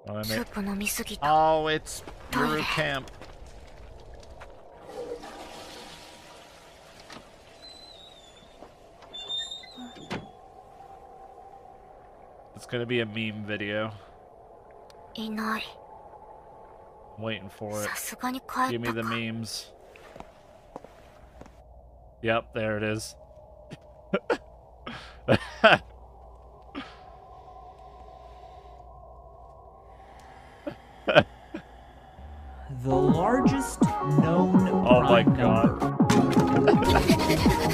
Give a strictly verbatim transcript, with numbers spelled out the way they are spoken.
Oh, oh it's Yuru Camp. It's gonna be a meme video. I'm waiting for it. Give me the memes. Yep, there it is. The largest known Oh my prime god. number.